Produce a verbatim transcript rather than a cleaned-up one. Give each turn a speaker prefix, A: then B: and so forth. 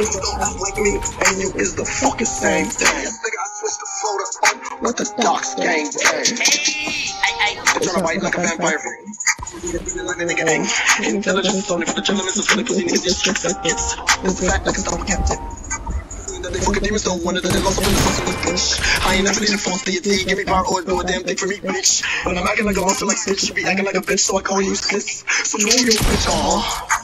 A: Don't like me and you is the fucking same thing. Nigga, I switched the photo up with the docs gang bang. Hey, I tryna bite like a vampire. Nigga, ain't intelligence only for the gentlemen, so funny pussy niggas just trick that gets. It's the fact like a stone captain. They fucking demons don't wonder that they lost up in the sauce of the bitch. I ain't never need a false deity, give me power or do a damn thing for me, bitch. When I'm acting like a monster like Stitch, you be acting like a bitch, so I call you sis. So know your bitch, aw.